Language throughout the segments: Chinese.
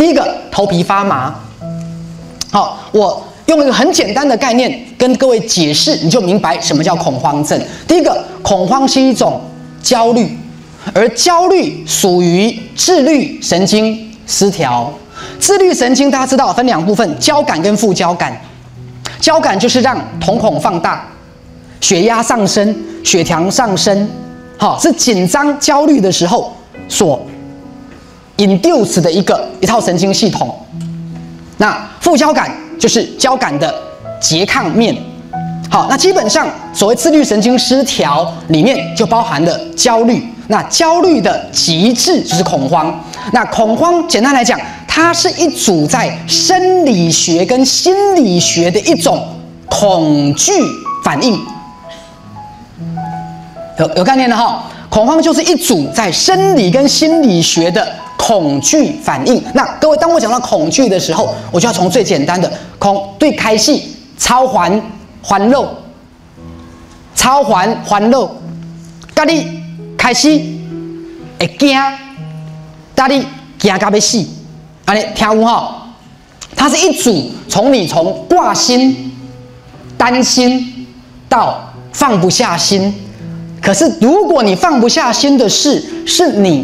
第一个，头皮发麻。好，我用一个很简单的概念跟各位解释，你就明白什么叫恐慌症。第一个，恐慌是一种焦虑，而焦虑属于自律神经失调。自律神经大家知道分两部分，交感跟副交感。交感就是让瞳孔放大，血压上升，血糖上升，好，是紧张焦虑的时候所 induce 的一套神经系统。那副交感就是交感的拮抗面。好，那基本上所谓自律神经失调里面就包含了焦虑。那焦虑的极致就是恐慌。那恐慌简单来讲，它是一组在生理学跟心理学的一种恐惧反应。有概念了哈？恐慌就是一组在生理跟心理学的恐惧反应。那各位，当我讲到恐惧的时候，我就要从最简单的对开戏超环肉，超环肉，甲你开始会惊，甲你惊到要死，安尼听有吼？它是一组从挂心、担心到放不下心。可是如果你放不下心的事，是你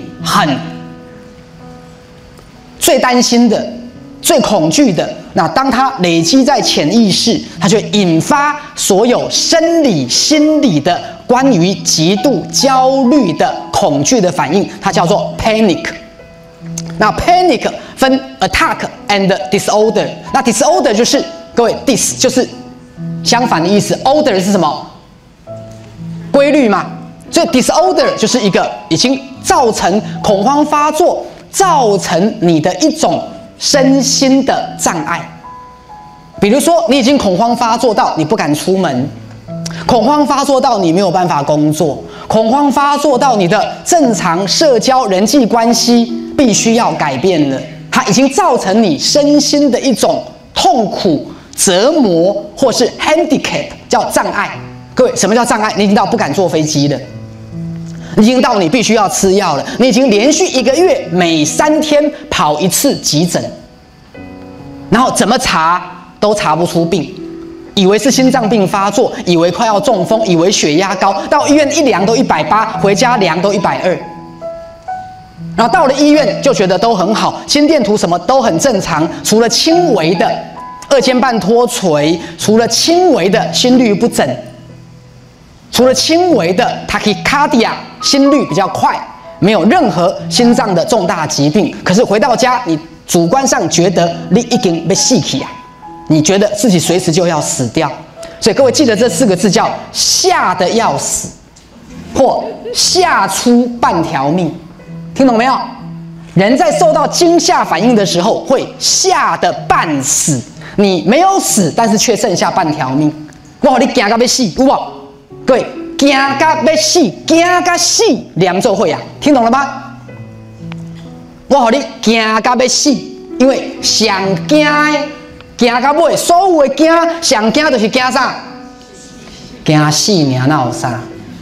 最担心的、最恐惧的，那当它累积在潜意识，它就会引发所有生理、心理的关于极度焦虑的恐惧的反应，它叫做 panic。那 panic 分 attack and disorder。那 disorder 就是各位 dis 就是相反的意思 ，order 是什么？规律嘛。所以 disorder 就是一个已经造成恐慌发作，造成你的一种身心的障碍。比如说，你已经恐慌发作到你不敢出门，恐慌发作到你没有办法工作，恐慌发作到你的正常社交人际关系必须要改变了，它已经造成你身心的一种痛苦、折磨，或是 handicap 叫障碍。各位，什么叫障碍？你已经到不敢坐飞机了，你已经到你必须要吃药了，你已经连续1个月每3天跑1次急诊，然后怎么查都查不出病，以为是心脏病发作，以为快要中风，以为血压高，到医院一量都180，回家量都120，然后到了医院就觉得都很好，心电图什么都很正常，除了轻微的2尖瓣脱垂，除了轻微的心律不整，除了轻微的 tachycardia 心率比较快，没有任何心脏的重大疾病。可是回到家，你主观上觉得你已经被死去啊，你觉得自己随时就要死掉。所以各位记得这4个字叫吓得要死，或吓出半条命，听懂没有？人在受到惊吓反应的时候会吓得半死，你没有死，但是却剩下半条命。我和你惊到要死，有无？各位，惊到要死，惊到死2做会啊，听懂了吗？我和你惊到要死，因为上惊的，惊到尾，所有的惊，上惊就是惊啥？惊死尔，哪有啥？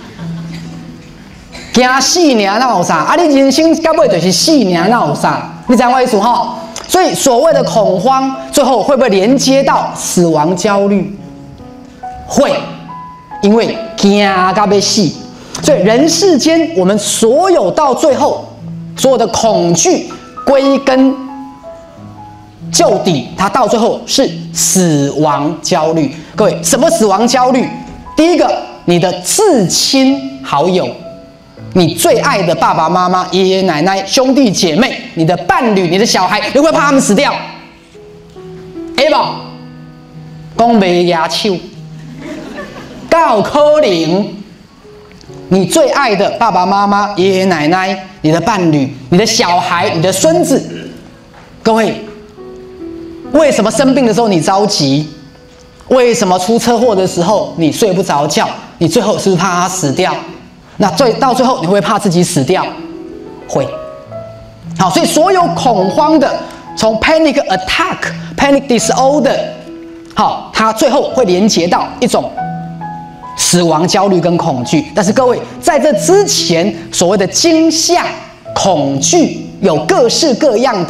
惊死尔，哪有啥？啊，你人生到尾就是死尔，哪有啥？你知道我意思吼？所以所谓的恐慌，最后会不会连接到死亡焦虑？会。因为惊到要死，所以人世间我们所有到最后所有的恐惧，归根究底，它到最后是死亡焦虑。各位，什么死亡焦虑？第一个，你的至亲好友，你最爱的爸爸妈妈、爷爷奶奶、兄弟姐妹，你的伴侣、你的小孩，你会怕他们死掉？会无？讲袂牙手。有可能，你最爱的爸爸妈妈、爷爷奶奶、你的伴侣、你的小孩、你的孙子，各位，为什么生病的时候你着急？为什么出车祸的时候你睡不着觉？你最后是不是怕他死掉？那到最后你会怕自己死掉？会。好，所以所有恐慌的，从 panic attack、panic disorder， 好，它最后会连接到一种死亡焦虑跟恐惧。但是各位，在这之前，所谓的惊吓、恐惧有各式各样的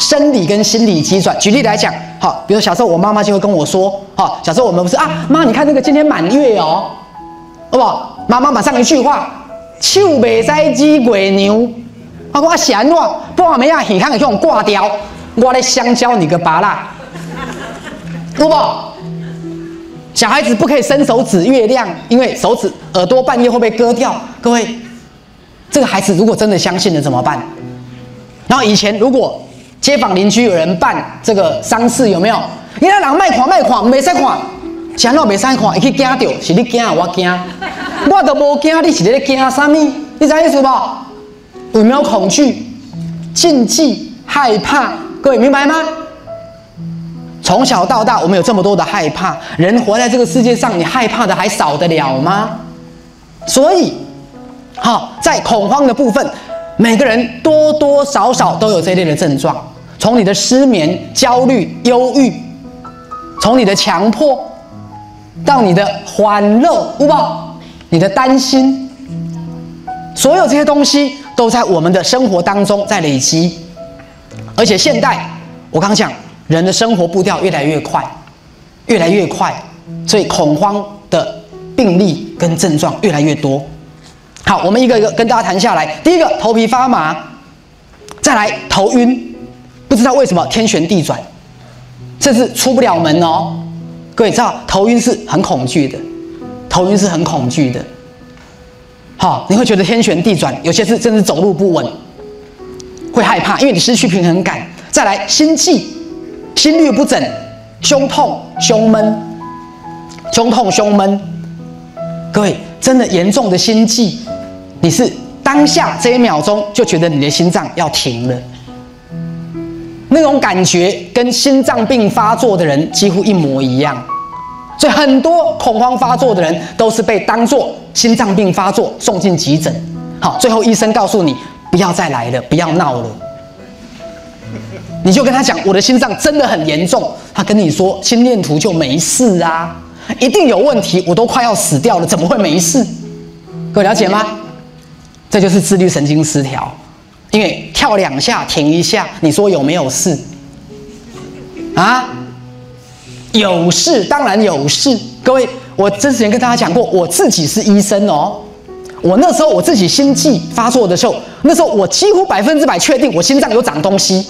生理跟心理机转。举例来讲，好，比如小时候我妈妈就会跟我说，好，小时候我们不是啊，妈，你看那个今天满月哦，好不好？妈妈马上一句话，手袂使指月娘，我是安怎？半暝啊，耳孔给我挂掉，我来香蕉你个拔啦，好不好？小孩子不可以伸手指月亮，因为手指耳朵半夜会被割掉。各位，这个孩子如果真的相信了怎么办？然后以前如果街坊邻居有人办这个丧事，有没有？你那人卖看，没使看，是安怎没使看？会去惊到，是你惊我惊，我都无惊，你是咧惊什么？你知意思不？有没有恐惧、禁忌、害怕？各位明白吗？从小到大，我们有这么多的害怕，人活在这个世界上，你害怕的还少得了吗？所以，好，在恐慌的部分，每个人多多少少都有这一类的症状，从你的失眠、焦虑、忧郁，从你的强迫，到你的欢乐，有没？你的担心，所有这些东西都在我们的生活当中在累积，而且现代，我刚讲。人的生活步调越来越快，越来越快，所以恐慌的病例跟症状越来越多。好，我们一个一个跟大家谈下来。第一个，头皮发麻，再来头晕，不知道为什么天旋地转，甚至出不了门哦。各位知道，头晕是很恐惧的，头晕是很恐惧的。好，你会觉得天旋地转，有些是甚至走路不稳，会害怕，因为你失去平衡感。再来，心悸。心律不整，胸痛、胸闷，胸痛、胸闷。各位，真的严重的心悸，你是当下这一秒钟就觉得你的心脏要停了，那种感觉跟心脏病发作的人几乎一模一样。所以很多恐慌发作的人都是被当作心脏病发作送进急诊。好，最后医生告诉你不要再来了，不要闹了。你就跟他讲，我的心脏真的很严重。他跟你说，心电图就没事啊，一定有问题，我都快要死掉了，怎么会没事？各位了解吗？这就是自律神经失调，因为跳2下停1下，你说有没有事？啊，有事，当然有事。各位，我之前跟大家讲过，我自己是医生哦。我那时候我自己心悸发作的时候，那时候我几乎100%确定我心脏有长东西。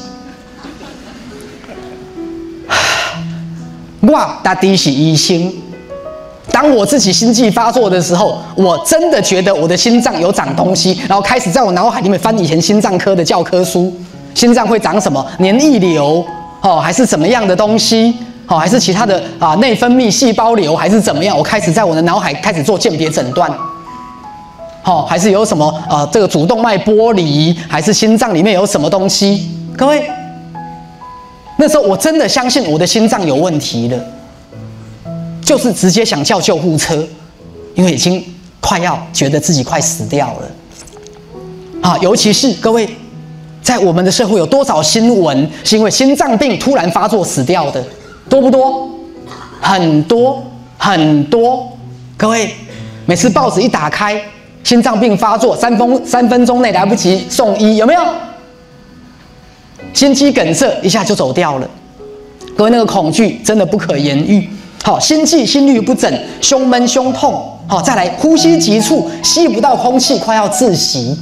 我到底是医生，当我自己心悸发作的时候，我真的觉得我的心脏有长东西，然后开始在我脑海里面翻以前心脏科的教科书，心脏会长什么黏液瘤还是怎么样的东西还是其他的内分泌细胞瘤还是怎么样？我开始在我的脑海开始做鉴别诊断，还是有什么这个主动脉剥离，还是心脏里面有什么东西？各位。那时候我真的相信我的心脏有问题了，就是直接想叫救护车，因为已经快要觉得自己快死掉了。尤其是各位，在我们的社会有多少新闻是因为心脏病突然发作死掉的？多不多？很多很多。各位，每次报纸一打开，心脏病发作3分钟内来不及送医，有没有？心肌梗塞一下就走掉了，各位那个恐惧真的不可言喻。好，心悸、心律不整、胸闷、胸痛，好，再来呼吸急促，吸不到空气，快要窒息，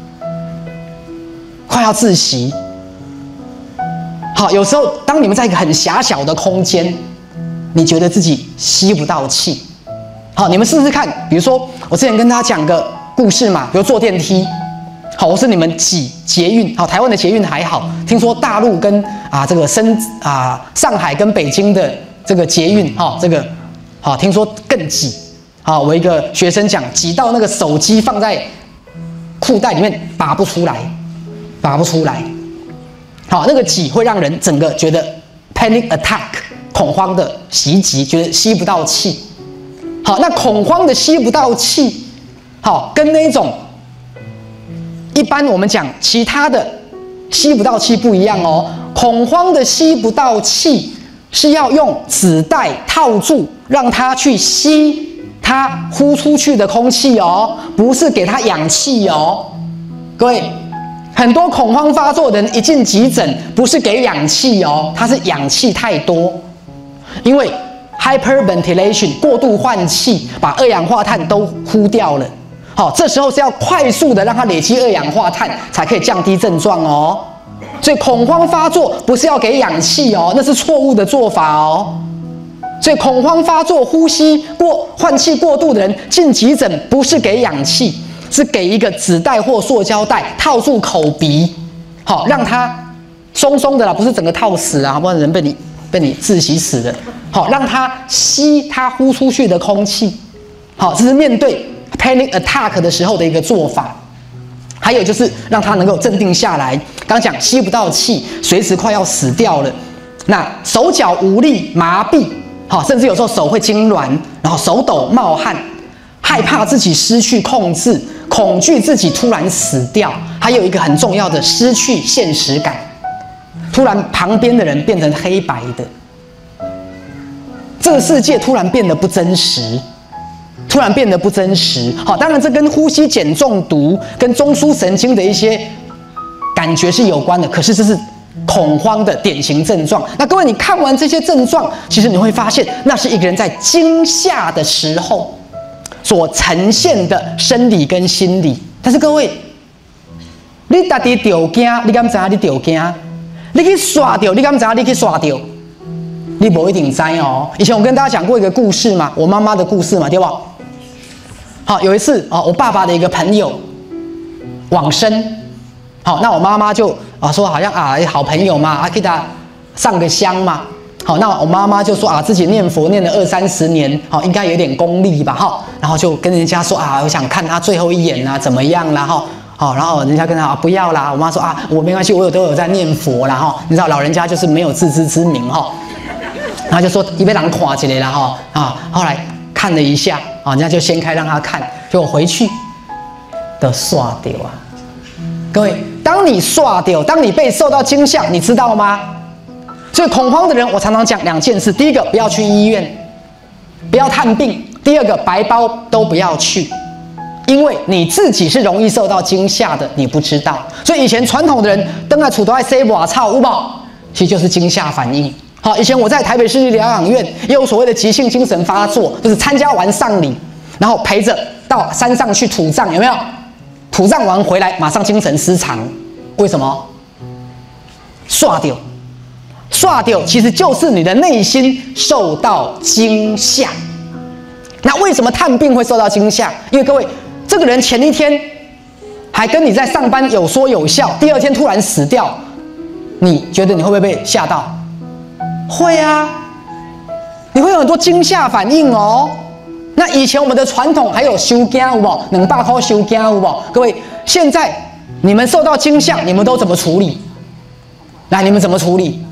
快要窒息。好，有时候当你们在一个很狭小的空间，你觉得自己吸不到气。好，你们试试看，比如说我之前跟大家讲个故事嘛，比如坐电梯。好，或是你们挤捷运，好，台湾的捷运还好，听说大陆跟这个上海跟北京的这个捷运，这个听说更挤。我一个学生讲，挤到那个手机放在裤袋里面拔不出来，拔不出来。好，那个挤会让人整个觉得 panic attack 恐慌的袭击，觉得吸不到气。好，那恐慌的吸不到气，好，跟那种一般我们讲其他的吸不到气不一样哦，恐慌的吸不到气是要用纸袋套住，让它去吸它呼出去的空气哦，不是给它氧气哦。各位， 很多恐慌发作的人一进急诊，不是给氧气哦，他是氧气太多，因为 hyperventilation 过度换气，把二氧化碳都呼掉了。好，这时候是要快速的让它累积二氧化碳，才可以降低症状哦。所以恐慌发作不是要给氧气哦，那是错误的做法哦。所以恐慌发作、换气过度的人进急诊，不是给氧气，是给一个纸袋或塑胶袋套住口鼻，好让它松松的啦，不是整个套死啊，不然人被你窒息死了。好，让它吸它呼出去的空气。好，这是面对 panic attack 的时候的一个做法。还有就是让它能够镇定下来。刚讲吸不到气，随时快要死掉了，那手脚无力、麻痹。好，甚至有时候手会痉挛，然后手抖、冒汗，害怕自己失去控制，恐惧自己突然死掉，还有一个很重要的失去现实感，突然旁边的人变成黑白的，这个世界突然变得不真实，好，当然这跟呼吸碱中毒、跟中枢神经的一些感觉是有关的，可是这是恐慌的典型症状。那各位，你看完这些症状，其实你会发现，那是一个人在惊吓的时候所呈现的生理跟心理。但是各位，你自己就惊，你敢知道你就惊？你去刷掉，你敢知道你去刷掉？你不一定知哦。以前我跟大家讲过一个故事嘛，我妈妈的故事嘛，对吧？好，有一次我爸爸的一个朋友往生。好，那我妈妈就说好像好朋友嘛，给他上个香嘛。好，那我妈妈就说自己念佛念了20-30年，好，应该有点功力吧，哈。然后就跟人家说我想看他最后一眼啊，怎么样啦，哈。好，然后人家跟他不要啦。我妈说我没关系，我都有在念佛啦，哈。你知道老人家就是没有自知之明，哈。然后就说一被人看起来啦，哈。后来看了一下，人家就掀开让他看，结果回去的刷掉啊。各位，当你刷掉，当你被受到惊吓，你知道吗？所以恐慌的人，我常常讲2件事：第一个，不要去医院，不要探病；第二个，白包都不要去，因为你自己是容易受到惊吓的，你不知道。所以以前传统的人登在厝都爱塞瓦草，有冇？其实就是惊吓反应。好，以前我在台北市立疗养院也有所谓的急性精神发作，就是参加完丧礼，然后陪着到山上去土葬，有没有？土葬完回来，马上精神失常，为什么？刷掉，其实就是你的内心受到惊吓。那为什么探病会受到惊吓？因为各位，这个人前一天还跟你在上班有说有笑，第二天突然死掉，你觉得你会不会被吓到？会啊，你会有很多惊吓反应哦。那以前我们的传统还有收惊有无？200块收惊有无？各位，现在你们受到惊吓，你们都怎么处理？来，你们怎么处理？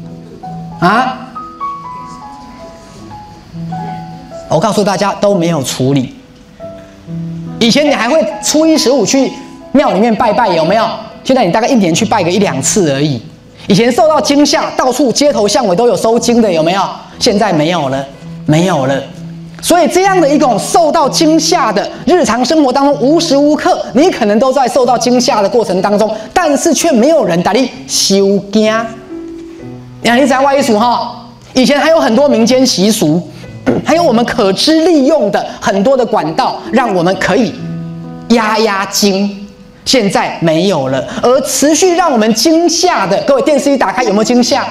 我告诉大家都没有处理。以前你还会初一15去庙里面拜拜，有没有？现在你大概1年去拜个1-2次而已。以前受到惊吓，到处街头巷尾都有收惊的，有没有？现在没有了，没有了。所以这样的一种受到惊吓的日常生活当中，无时无刻你可能都在受到惊吓的过程当中，但是却没有人带你收惊。你知道我意思哈？以前还有很多民间习俗，还有我们可知利用的很多的管道，让我们可以压惊。现在没有了，而持续让我们惊吓的，各位电视一打开有没有惊吓？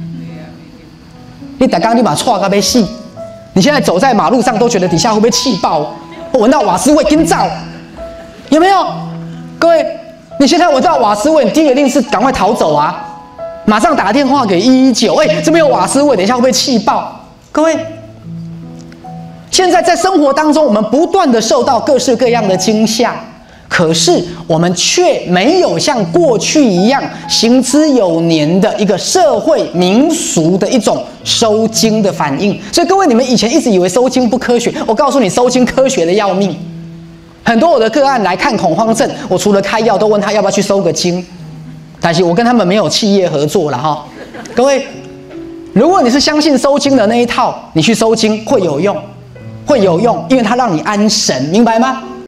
你刚刚你把错个被戏。你现在走在马路上都觉得底下会不会气爆？闻到瓦斯味，跟照，有没有？各位，你现在闻到瓦斯味，你第一个一定是赶快逃走啊！马上打电话给119，这边有瓦斯味，等一下会不会气爆？各位，现在在生活当中，我们不断的受到各式各样的惊吓，可是我们却没有像过去一样行之有年的一个社会民俗的一种收惊的反应。所以各位，你们以前一直以为收惊不科学，我告诉你，收惊科学的要命。很多我的个案来看恐慌症，我除了开药，都问他要不要去收个惊。但是我跟他们没有企业合作了哈。各位，如果你是相信收惊的那一套，你去收惊会有用，因为它让你安神，明白吗？